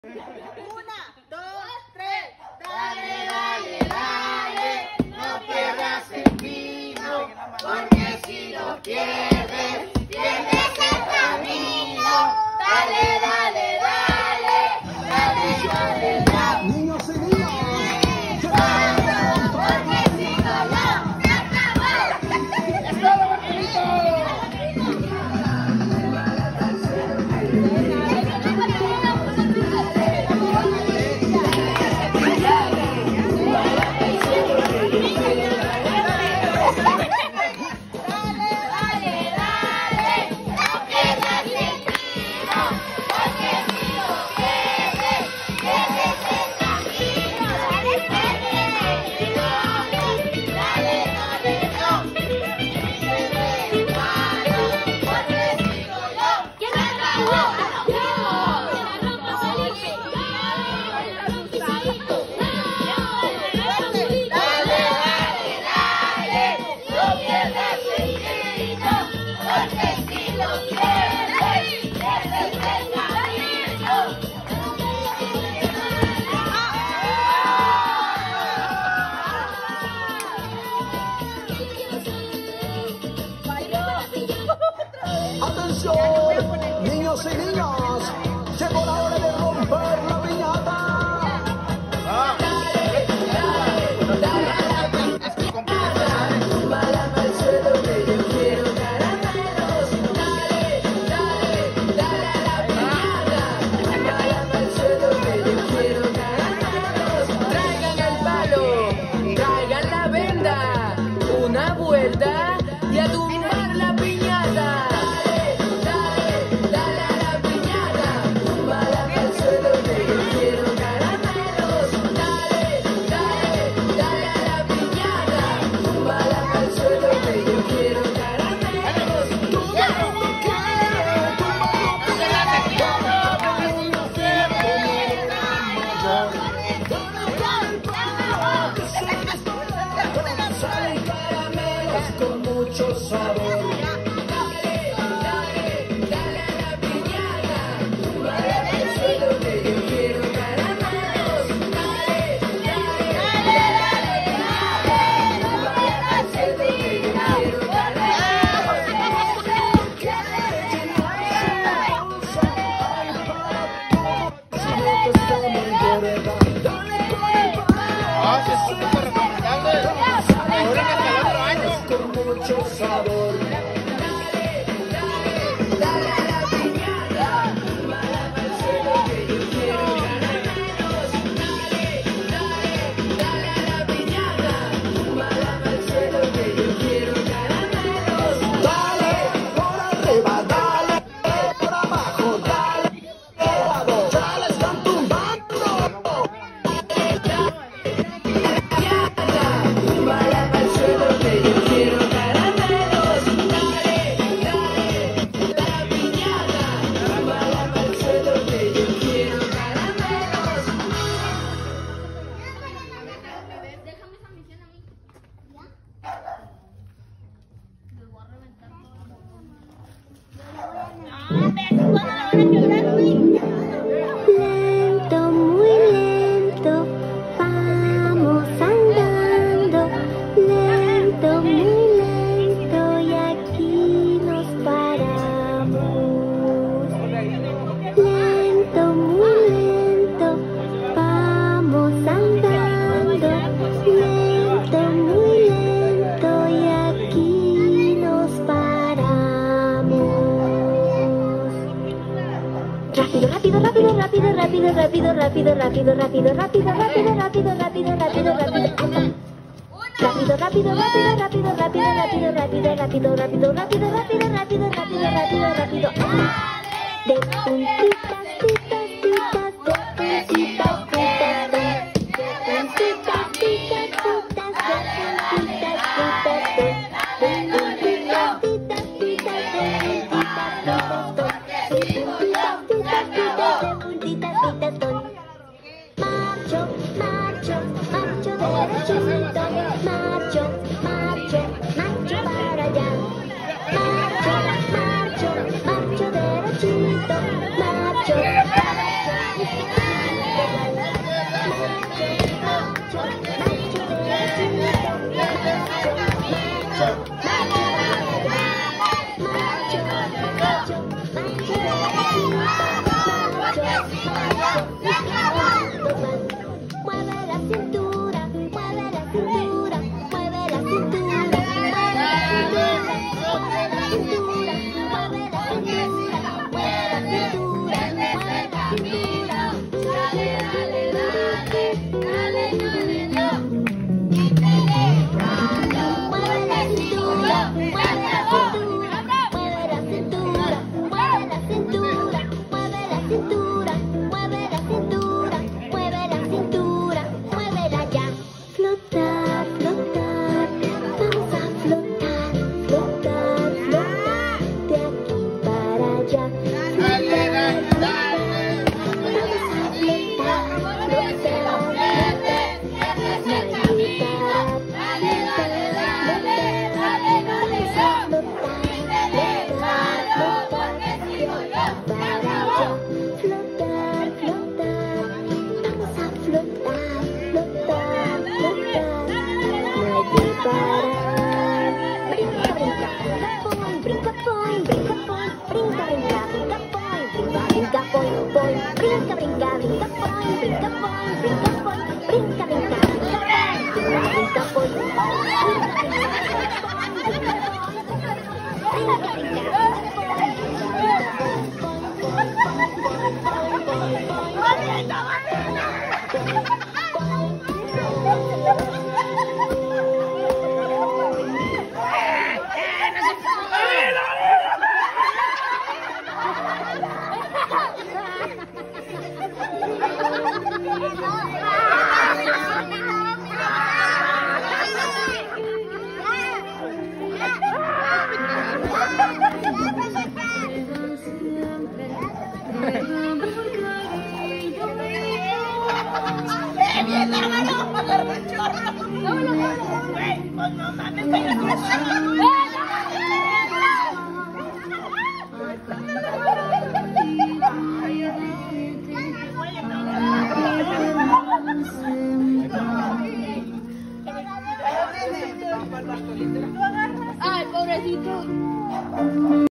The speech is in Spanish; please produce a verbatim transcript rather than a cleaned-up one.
Una, dos, tres. Dale, dale, dale, no pierdas el vino, porque si lo pierdes, pierdes el camino. Dale, dale, dale, dale, dale, dale. Niños y niñas, porque si no, no, se acabó. ¡Es todo, Marcelito! atención, niños y niñas, llegó la hora de romper la piñata. Traigan el palo, traigan la venda, una vuelta y a tumbar la piñata. Con mucho sabor. Dale, dale, dale a la piñata, tumba al suelo que yo quiero caramelos. Dale, dale, dale, dale, dale, tumba al suelo que yo quiero Ah, sí, es súper recomendable. Ahora que hasta el otro año. Con mucho sabor. Lento, muy lento, vamos andando, lento, muy lento, y aquí nos paramos. Lento, muy lento, vamos andando, lento, muy lento, y aquí nos paramos. Rápido, rápido, rápido, rápido, rápido, rápido, rápido, rápido, rápido, rápido, rápido, rápido, rápido, rápido, rápido. Rápido, rápido, rápido, rápido, rápido, rápido, rápido, rápido, rápido, rápido, rápido, rápido, rápido, rápido, rápido. De puntitas, titas, titas, de puntitas, titas, de puntitas, titas, titas, de puntitas, titas, de puntitas, titas, titas, titas, macho, macho, macho derechito, macho, macho, macho para allá, macho, macho, macho derechito, macho, macho. brinca, pon, brinca, pon, brinca, pon, brinca, brinca, brinca, brinca, pon, ¡Eh, bien, hermano! ¡Agarra el chorro! ¡No, no, no! ¡Güey, pues no mames!